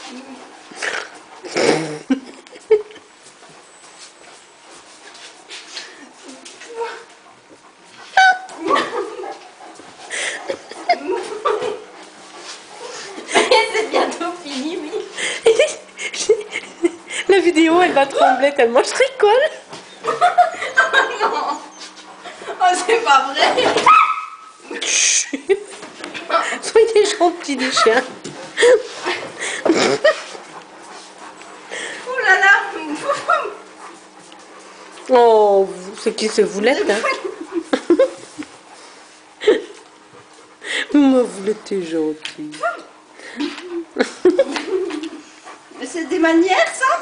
C'est bientôt fini, oui. La vidéo, elle va trembler tellement je rigole. Non. Oh, c'est pas vrai. Soyez gentils les chiens. Oh là là. Oh, c'est qui ce Voulette hein? Ma Voulette est gentille. Mais c'est des manières, ça.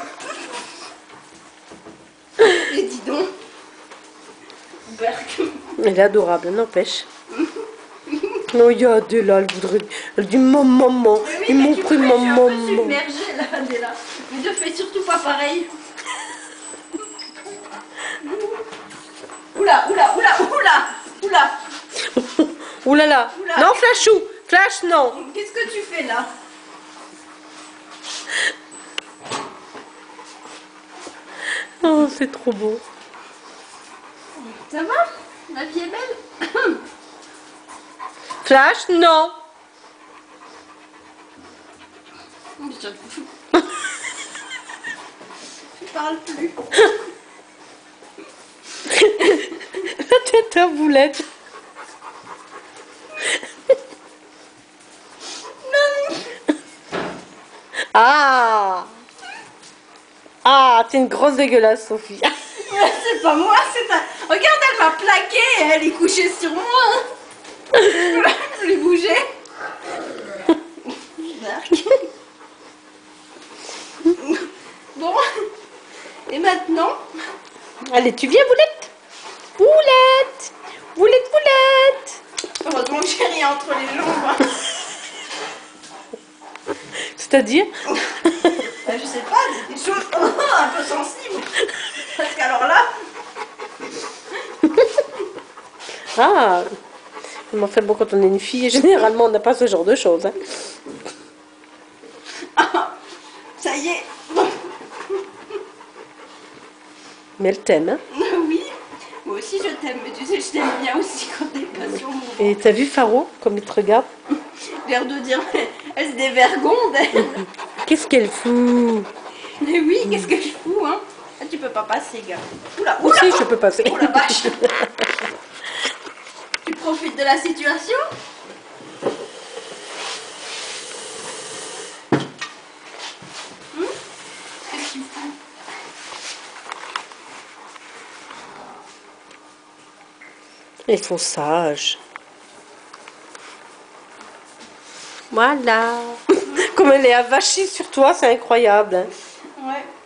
Et dis donc. Berk. Elle est adorable, n'empêche. Non, il y a Adéla, elle dit maman, ils m'ont pris ma maman. Je suis un peu submergée là, Adéla. Mais ne fais surtout pas pareil. Oula, oula, oula, oula, oula. Ouh là là. Oula. Non, Flashou, Flash, non. Qu'est-ce que tu fais là? Oh, c'est trop beau. Ça va? La vie est belle? Flash, non. Je parle plus. La tête à Boulette. Ah. Ah, t'es une grosse dégueulasse, Sophie. C'est pas moi, c'est ta... Regarde, elle m'a plaqué et elle est couchée sur moi. Je peux plus bouger. Bon. Et maintenant? Allez, tu viens, Boulette? Boulette. Boulette, Boulette. Heureusement que j'ai rien entre les jambes. C'est-à-dire? Je sais pas, des choses un peu sensibles. Parce qu'alors là... Ah. Mais enfin bon, quand on est une fille, généralement, on n'a pas ce genre de choses. Hein. Ah, ça y est. Mais elle t'aime, hein? Oui, moi aussi je t'aime, mais tu sais, je t'aime bien aussi quand t'es pas sur mon... Et t'as vu Faro, comme il te regarde? L'air de dire, elle se dévergonde, elle. Qu'est-ce qu'elle fout? Mais oui, qu'est-ce que je fous, hein? Ah, tu peux pas passer, gars. Oula, oula. Si, je peux passer. Oh la vache. Tu profites de la situation? Qu'est-ce que tu fous? Ils sont sages. Voilà. Comme elle est avachie sur toi, c'est incroyable. Hein. Ouais.